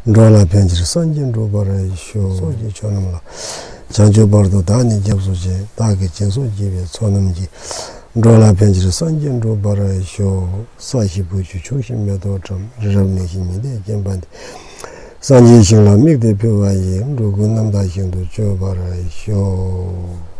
罗偏执三件罗巴来修소지 전음라 장조버도 다니 접수지 다게 진소지에 전음지罗偏执三件罗巴来修사시부주 초심며도 좀热热内心的简单的 산지신라 미대 표와이 로군남다신도 줘봐라쇼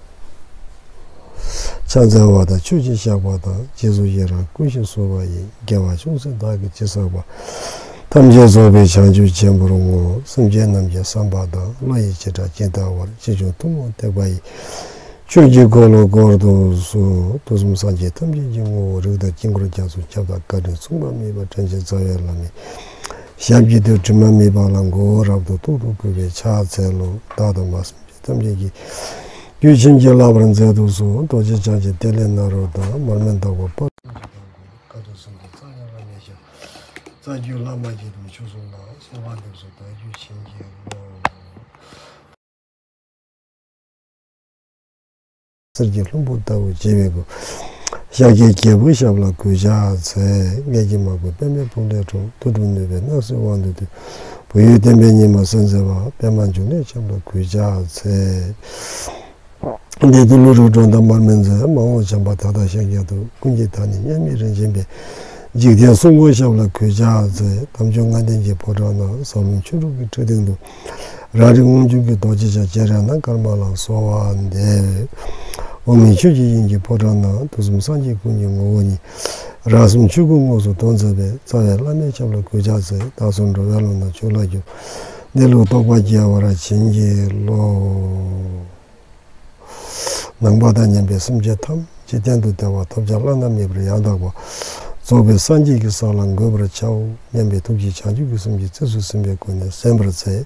찬자와다 추지샤와다 제수예라 꾸신소와이 개와중선다게 제서봐 탐제소배 장주 전부로 성제남제 삼바다 라이제자 제다와 제주 동원 대바이 추지고로 고르도수 도스무산제 탐제징고 르다 징고로 자수 잡다 가든 송밤이바 전제자열라미 샤비도 주마미 발랑고 라도 도도그베 차zel로 다도 맞습니다. 담제기 유진제 라브란제도소 도지자제 텔레나로다 말멘다고 뻗 가도선도 자야라면서 자주 라마지도 조선나 소반도서다 유진제로 서지로 못다고 제외고 샤게 개부샤블라 구자세 내지마고 빼매 본대로 도도네베 나서 완도도 보여되면이마 선서와 빼만 중에 참도 구자세 내들로로 좀더 말면서 마오 잠바다다 생겨도 군지단이 예미른 진배 지금 송고샤블라 구자세 담중간된지 보러나 소문 추루기 저등도 라리공중기 도지자 제라나 갈마랑 소환데 오미주지인지 보러나 도스무산지 군용원이 라슴 주공고서 돈섭에 자야라메 잡을 고자세 다손로 열로나 졸라죠 내로 도과지야와라 진지로 낭바다님베 심제탐 지된도 대와 톱잘라남이브를 야다고 조베 산지기 살랑 거브르 차우 냠베 도지 차주기 심지 뜻수심베 군에 셈브르세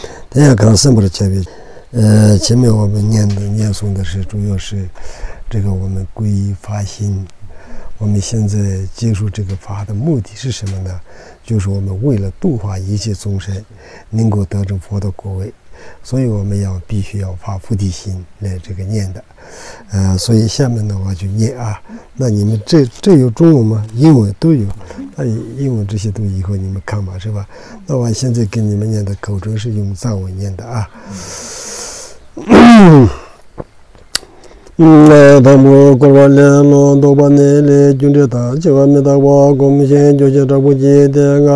대야간 셈브르체비前面我们念诵的是主要是这个我们皈依发心，我们现在接触这个法的目的是什么呢？就是我们为了度化一切众生能够得证佛的果位，所以我们必须要发菩提心来这个念的。所以下面的话就念啊，那你们这有中文吗？英文都有，那英文这些都以后你们看嘛，是吧？那我现在给你们念的口中是用藏文念的啊。담보 고발레로 도바네레 준데다 제와메다와 공신 조제자부지에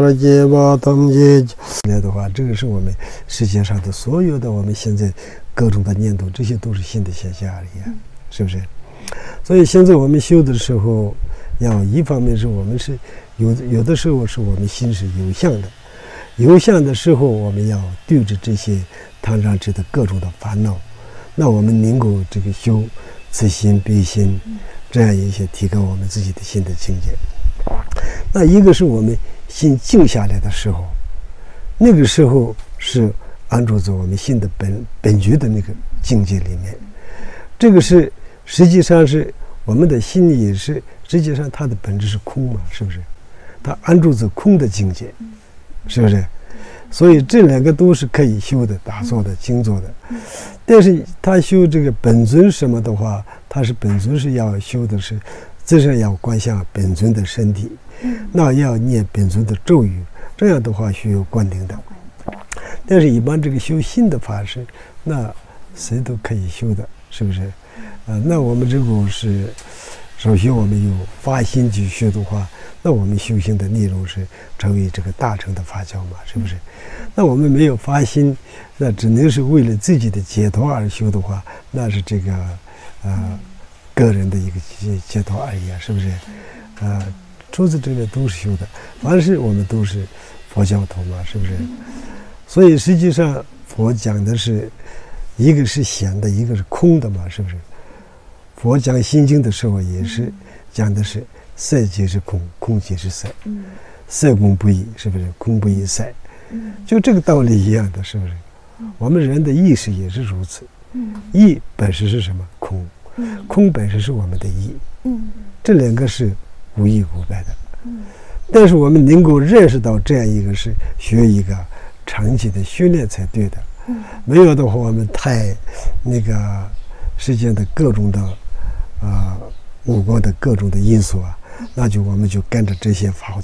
가라제바 탐제的话这个是我们世界上的所有的我们现在各种的念头这些都是新的现象而已是不是所以现在我们修的时候要一方面是我们是有的时候是我们心是有相的时候我们要对着这些贪嗔痴的各种的烦恼那我们能够这个修慈心悲心这样一些提高我们自己的心的境界那一个是我们心静下来的时候那个时候是安住在我们心的本觉的那个境界里面这个是实际上是我们的心也是实际上它的本质是空嘛是不是它安住在空的境界是不是所以这两个都是可以修的打坐的静坐的但是他修这个本尊什么的话他是本尊是要修的是自身要观想本尊的身体那要念本尊的咒语这样的话需要灌顶的但是一般这个修心的法师那谁都可以修的是不是那我们这个是首先我们有发心去修的话那我们修行的内容是成为这个大乘的法教嘛是不是那我们没有发心那只能是为了自己的解脱而修的话那是这个个人的一个解脱而已是不是除此之外都是修的凡是我们都是佛教徒嘛是不是所以实际上佛讲的是一个是显的一个是空的嘛是不是佛讲心经的时候也是讲的是色即是空空即是色色空不异是不是空不异色就这个道理一样的是不是我们人的意识也是如此意本身是什么空空本身是我们的意这两个是无异无别的但是我们能够认识到这样一个是学一个长期的训练才对的没有的话我们太那个世间的各种的五光的各种的因素啊那就我们就跟着这些法走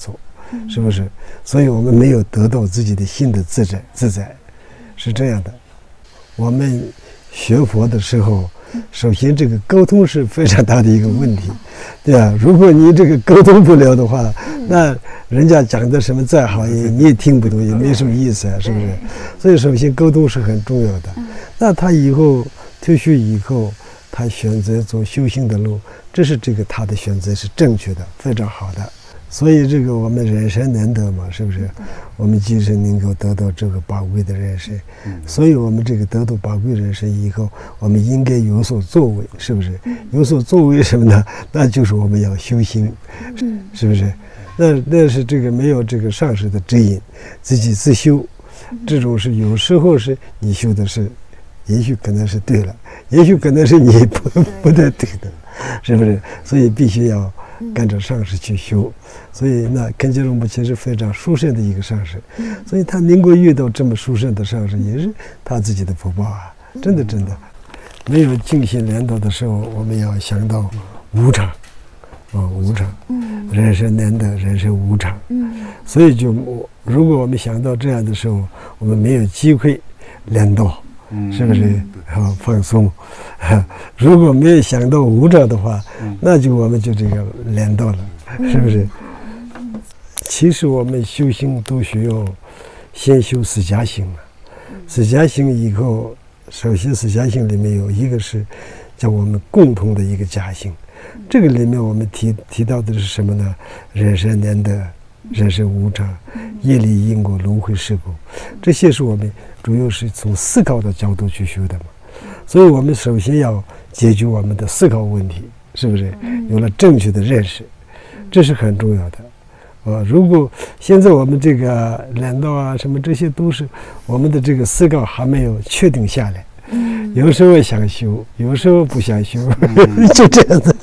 是不是？所以我们没有得到自己的心的自在，是这样的。我们学佛的时候，首先这个沟通是非常大的一个问题，对吧？如果你这个沟通不了的话，那人家讲的什么再好你也听不懂，也没什么意思啊，是不是？所以首先沟通是很重要的。那他以后退休以后，他选择走修行的路，这是他的选择是正确的，非常好的。所以这个我们人生难得嘛，是不是？我们即使能够得到这个宝贵的人生，所以我们这个得到宝贵人生以后，我们应该有所作为，是不是？有所作为什么呢？那就是我们要修行，是不是？那是这个没有这个上师的指引，自己自修，这种是有时候是你修的是，也许可能是对了，也许可能是你不太对的，是不是？所以必须要跟着上师去修。所以那肯杰荣波切是非常殊胜的一个上师，所以他能够遇到这么殊胜的上师，也是他自己的福报啊！真的。没有静心练道的时候，我们要想到无常，无常，人生难得，人生无常，所以如果我们想到这样的时候，我们没有机会练道，是不是？放松。如果没有想到无常的话，那我们就这个练道了，是不是？其实我们修行都需要先修四加行了，四加行以后，首先四加行里面有一个是叫我们共同的一个加行，这个里面我们提到的是什么呢？人生难得，人生无常，业力因果轮回事故，这些是我们主要是从思考的角度去修的嘛。所以我们首先要解决我们的思考问题，是不是？有了正确的认识，这是很重要的。如果现在我们这个练道啊什么，这些都是我们的这个思考还没有确定下来，有时候想修，有时候不想修，就这样子。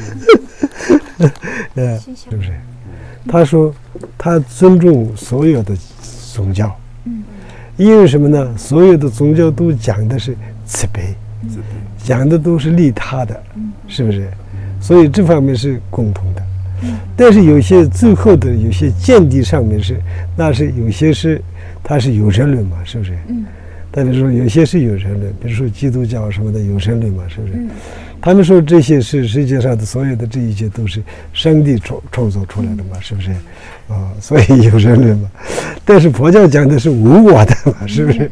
是不是？他说他尊重所有的宗教，因为什么呢？所有的宗教都讲的是慈悲，讲的都是利他的，是不是？所以这方面是共同的。但是有些最后的有些见地上面那是有些它是有神论嘛，是不是？但比如说有些是有神论，比如说基督教什么的有神论嘛，是不是？他们说这些是世界上的所有的这一切都是上帝创造出来的嘛，是不是？所以有神论嘛。但是佛教讲的是无我的嘛，是不是？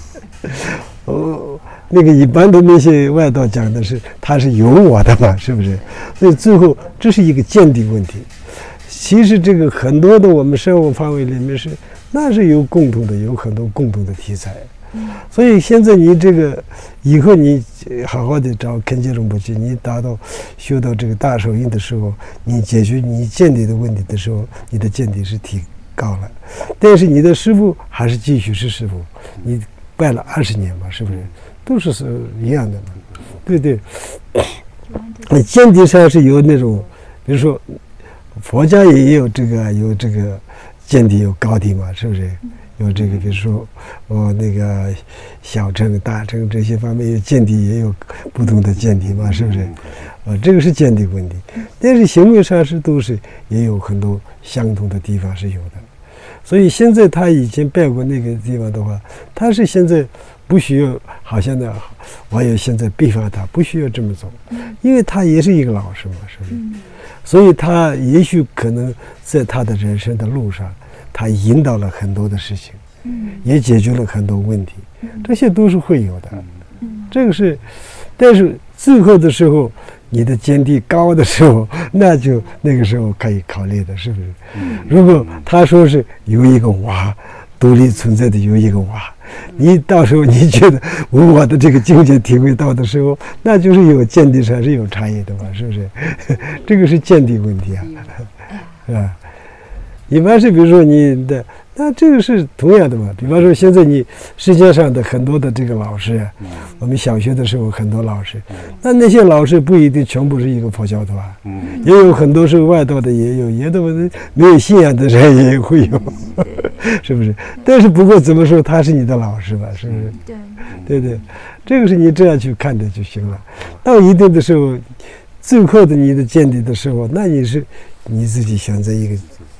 那个一般的那些外道讲的是他是有我的嘛，是不是？所以最后这是一个见地问题。其实这个很多的我们生活范围里面那是有共同的，有很多共同的题材。所以现在你这个以后你好好的找肯杰荣波切，你修到这个大手印的时候，你解决你见地的问题的时候，你的见地是提高了。但是你的师父还是继续是师父，你拜了20年嘛，是不是？都是一样的嘛，对。见地上是有那种，比如说佛家也有这个见地有高低嘛，是不是？有这个，比如说那个小乘、大乘这些方面有见地，也有不同的见地嘛，是不是？这个是见地问题。但是行为上也有很多相同的地方是有的。所以现在他以前拜过那个地方的话，他是现在不需要，好像呢，我也现在逼发他不需要这么做，因为他也是一个老师嘛，是不是？所以他也许可能在他的人生的路上，他引导了很多的事情，也解决了很多问题，这些都是会有的。这个是，但是最后的时候，你的见地高的时候，那个时候可以考虑的，是不是？如果他说是有一个我独立存在的有一个我，你到时候你觉得无我的这个境界体会到的时候，那就是有见地上是有差异的嘛，是不是？这个是见地问题啊，是吧？一般是比如说你的，那这个是同样的嘛。比方说现在你世界上的很多的这个老师，我们小学的时候很多老师，那些老师不一定全部是一个佛教的吧，也有很多是外道的，也有没有信仰的人也会有，是不是？但是不过怎么说他是你的老师吧，是不是？对，这个是你这样去看的就行了。到一定的时候，最后的你的见地的时候，那你自己选择一个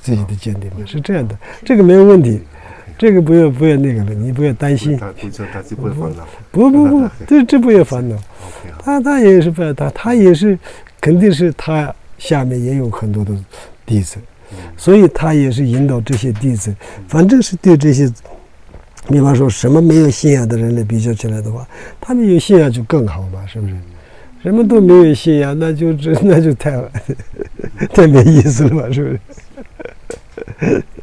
自己的见地嘛，是这样的，这个没有问题，这个不要那个了，你不要担心。 他就不会烦恼。 不，这不要烦恼。他也是不要他也是，肯定是他下面也有很多的弟子，所以他也是引导这些弟子，反正是对这些。比方说什么没有信仰的人来比较起来的话，他们有信仰就更好嘛，是不是？什么都没有信仰，那就太没意思了嘛，是不是？